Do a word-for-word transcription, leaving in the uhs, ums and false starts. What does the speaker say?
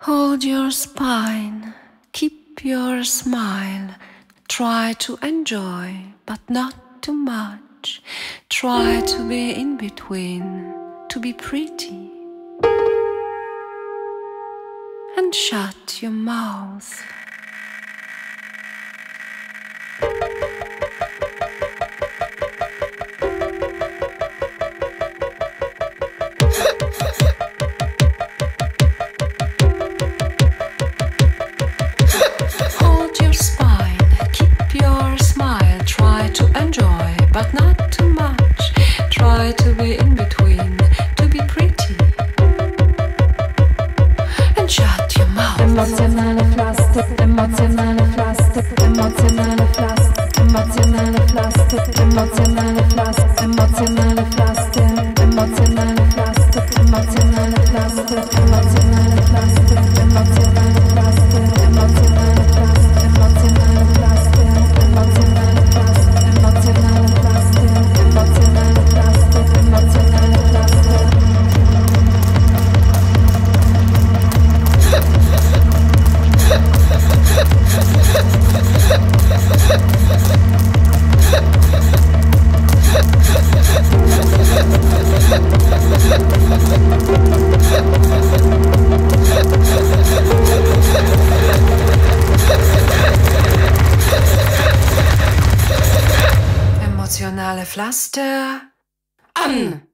Hold your spine, keep your smile. Try to enjoy, but not too much. Try to be in between, to be pretty. And shut your mouth. Hold your spine, keep your smile. Try to enjoy, but not too much. Try to be in between, to be pretty. And shut your mouth. Emocjonalny plastik, emocjonalny plastik, emocjonalny plastik, emocjonalny plastik, emocjonalny plastik, emocjonalny plastik, emocjonalny plastik, emocjonalny plastik, emocjonalny plastik, emocjonalny plastik, emocjonalny plastik, emocjonalny plastik, emocjonalny plastik, emocjonalny plastik, emocjonalny plastik, emocjonalny plastik. Emotionale Pflaster an!